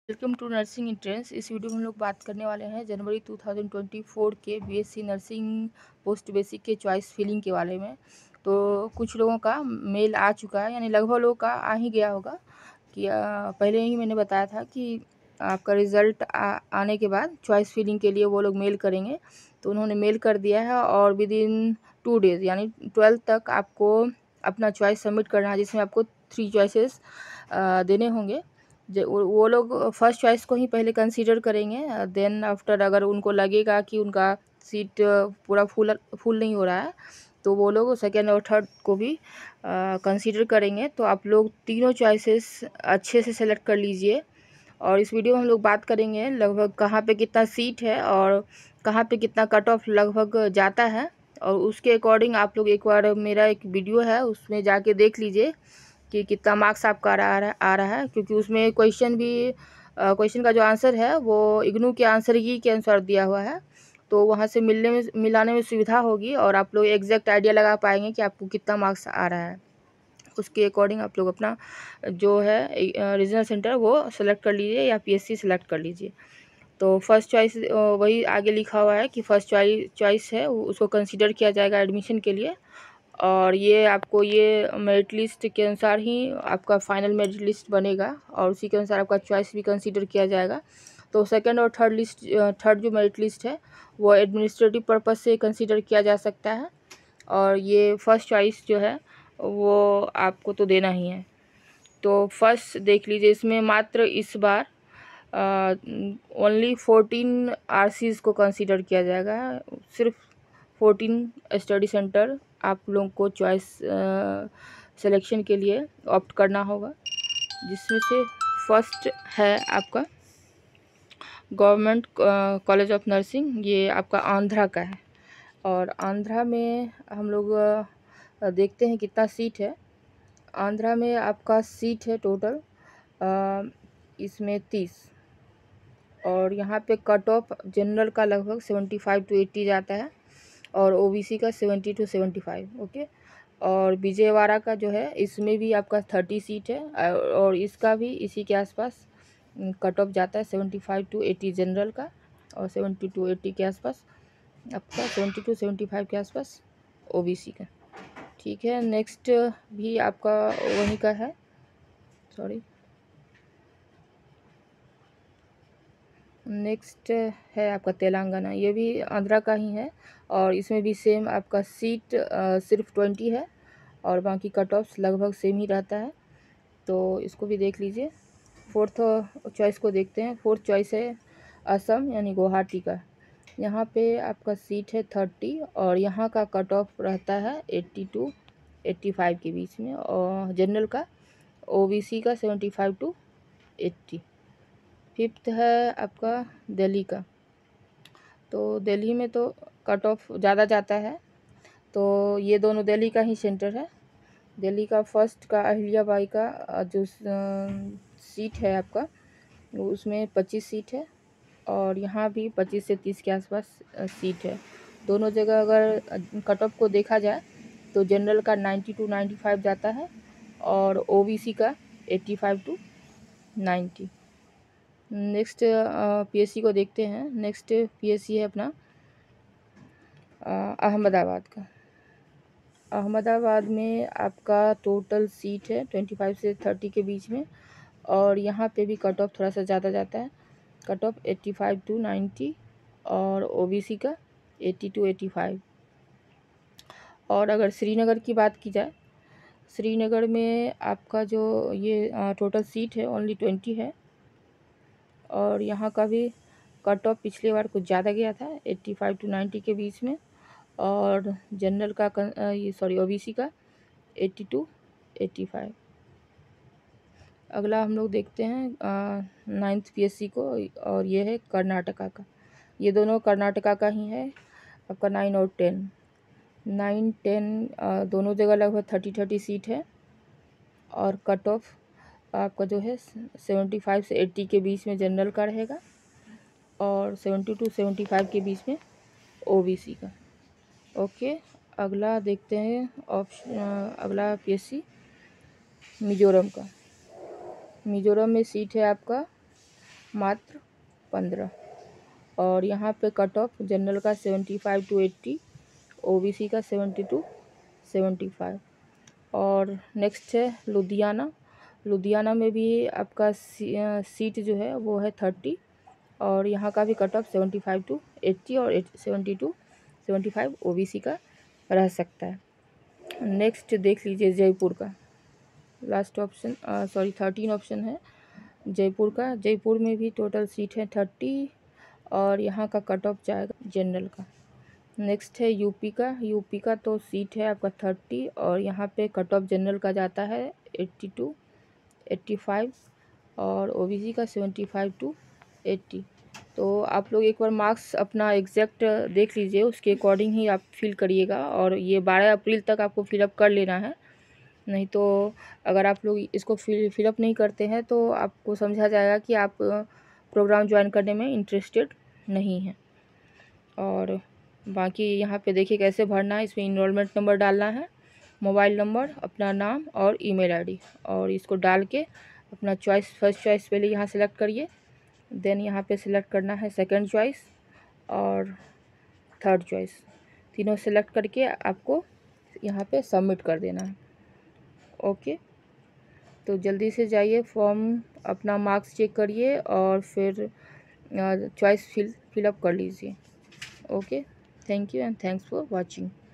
Welcome to nursing entrance. इस video में हम लोग बात करने वाले हैं जनवरी 2024 के बीएससी नर्सिंग पोस्ट बेसिक के चॉइस फिलिंग के बारे में। तो कुछ लोगों का मेल आ चुका है, यानी लगभग लोगों का आ ही गया होगा कि पहले ही मैंने बताया था कि आपका रिज़ल्ट आने के बाद चॉइस फिलिंग के लिए वो लोग मेल करेंगे। तो उन्होंने मेल कर दिया है और विद इन 2 डेज़ यानी 12 तक आपको अपना चॉइस सबमिट करना है, जिसमें आपको 3 चॉइसेस देने होंगे। जो वो लोग फर्स्ट चॉइस को ही पहले कंसीडर करेंगे, देन आफ्टर अगर उनको लगेगा कि उनका सीट पूरा फुल नहीं हो रहा है तो वो लोग सेकेंड और थर्ड को भी कंसीडर करेंगे। तो आप लोग तीनों चॉइसेस अच्छे से सेलेक्ट कर लीजिए। और इस वीडियो में हम लोग बात करेंगे लगभग कहाँ पे कितना सीट है और कहाँ पे कितना कट ऑफ लगभग जाता है, और उसके अकॉर्डिंग आप लोग एक बार मेरा एक वीडियो है उसमें जाके देख लीजिए कि कितना मार्क्स आपका आ रहा है, क्योंकि उसमें क्वेश्चन का जो आंसर है वो इग्नू के आंसर ही के अनुसार दिया हुआ है। तो वहाँ से मिलाने में सुविधा होगी और आप लोग एग्जैक्ट आइडिया लगा पाएंगे कि आपको कितना मार्क्स आ रहा है। उसके अकॉर्डिंग आप लोग अपना जो है रीजनल सेंटर वो सेलेक्ट कर लीजिए या पीएससी सेलेक्ट कर लीजिए। तो फर्स्ट चॉइस वही आगे लिखा हुआ है कि फर्स्ट चॉइस है उसको कंसीडर किया जाएगा एडमिशन के लिए। और ये आपको ये मेरिट लिस्ट के अनुसार ही आपका फाइनल मेरिट लिस्ट बनेगा और उसी के अनुसार आपका चॉइस भी कंसीडर किया जाएगा। तो सेकंड और थर्ड जो मेरिट लिस्ट है वो एडमिनिस्ट्रेटिव पर्पस से कंसीडर किया जा सकता है, और ये फर्स्ट चॉइस जो है वो आपको तो देना ही है। तो फर्स्ट देख लीजिए, इसमें मात्र इस बार ओनली 14 आरसीज़ को कंसीडर किया जाएगा। सिर्फ 14 स्टडी सेंटर आप लोगों को चॉइस सिलेक्शन के लिए ऑप्ट करना होगा, जिसमें से फर्स्ट है आपका गवर्नमेंट कॉलेज ऑफ नर्सिंग। ये आपका आंध्रा का है और आंध्रा में हम लोग देखते हैं कितना सीट है। आंध्रा में आपका सीट है टोटल इसमें 30, और यहाँ पे कट ऑफ जनरल का लगभग 75 to 80 जाता है और ओबीसी का 70 to 75। ओके, और विजयवाड़ा का जो है इसमें भी आपका 30 सीट है और इसका भी इसी के आसपास कट ऑफ जाता है 75 to 80 जनरल का और 70 to 80 के आसपास आपका 70 to 75 के आसपास ओबीसी का। ठीक है, नेक्स्ट भी आपका वहीं का है, सॉरी, नेक्स्ट है आपका तेलंगाना। ये भी आंध्रा का ही है और इसमें भी सेम आपका सीट सिर्फ 20 है और बाकी कट ऑफ्स लगभग सेम ही रहता है। तो इसको भी देख लीजिए। फोर्थ चॉइस को देखते हैं। फोर्थ चॉइस है असम यानी गुवाहाटी का। यहाँ पे आपका सीट है 30 और यहाँ का कट ऑफ रहता है 80 to 85 के बीच में, और जनरल का ओबीसी का 75 to 80। फिफ्थ है आपका दिल्ली का। तो दिल्ली में तो कट ऑफ ज़्यादा जाता है, तो ये दोनों दिल्ली का ही सेंटर है। दिल्ली का फर्स्ट का अहिल्याबाई का जो सीट है आपका उसमें 25 सीट है और यहाँ भी 25 से 30 के आसपास सीट है। दोनों जगह अगर कट ऑफ को देखा जाए तो जनरल का 90 to 95 जाता है और ओबीसी का 85 to 90। नेक्स्ट पीएससी को देखते हैं। नेक्स्ट पीएससी है अपना अहमदाबाद का। अहमदाबाद में आपका टोटल सीट है 25 से 30 के बीच में, और यहाँ पे भी कट ऑफ थोड़ा सा ज़्यादा जाता है, कट ऑफ 85 to 90 और ओबीसी का 80 to 85। और अगर श्रीनगर की बात की जाए, श्रीनगर में आपका जो ये टोटल सीट है ओनली 20 है और यहाँ का भी कट ऑफ पिछली बार कुछ ज़्यादा गया था 85 to 90 के बीच में, और जनरल का ये सॉरी ओबीसी का 80 to 85। अगला हम लोग देखते हैं नाइन्थ पीएससी को, और ये है कर्नाटका का। ये दोनों कर्नाटका का ही है आपका 9 और 10। 9, 10 दोनों जगह लगभग 30 सीट है और कट ऑफ आपका जो है 75 से 80 के बीच में जनरल का रहेगा और 70 to 75 के बीच में ओबीसी का। ओके, अगला देखते हैं अगला पीएससी मिजोरम का। मिजोरम में सीट है आपका मात्र 15। और यहाँ पे कट ऑफ जनरल का 75 to 80, ओबीसी का 70 to 75। और नेक्स्ट है लुधियाना। लुधियाना में भी आपका सीट जो है वो है 30, और यहाँ का भी कट ऑफ 75 to 80 और 70 to 75 ओबीसी का रह सकता है। नेक्स्ट देख लीजिए जयपुर का लास्ट ऑप्शन, 13 ऑप्शन है जयपुर का। जयपुर में भी टोटल सीट है 30, और यहाँ का कट ऑफ जाएगा जनरल का। नेक्स्ट है यूपी का। यूपी का तो सीट है आपका 30, और यहाँ पे कट ऑफ जनरल का जाता है 80 to 85, और ओबीसी का 75 to 80। तो आप लोग एक बार मार्क्स अपना एग्जैक्ट देख लीजिए, उसके अकॉर्डिंग ही आप फिल करिएगा। और ये 12 अप्रैल तक आपको फिलअप कर लेना है, नहीं तो अगर आप लोग इसको फिलअप नहीं करते हैं तो आपको समझा जाएगा कि आप प्रोग्राम ज्वाइन करने में इंटरेस्टेड नहीं हैं। और बाकी यहाँ पे देखिए कैसे भरना है। इसमें इनरोलमेंट नंबर डालना है, मोबाइल नंबर, अपना नाम और ईमेल आईडी, और इसको डाल के अपना चॉइस, फर्स्ट चॉइस पहले यहाँ सेलेक्ट करिए, देन यहाँ पे सिलेक्ट करना है सेकंड चॉइस और थर्ड चॉइस। तीनों सेलेक्ट करके आपको यहाँ पे सबमिट कर देना है। ओके, तो जल्दी से जाइए, फॉर्म अपना मार्क्स चेक करिए और फिर चॉइस फिलअप कर लीजिए। Okay, thank you and thanks for watching.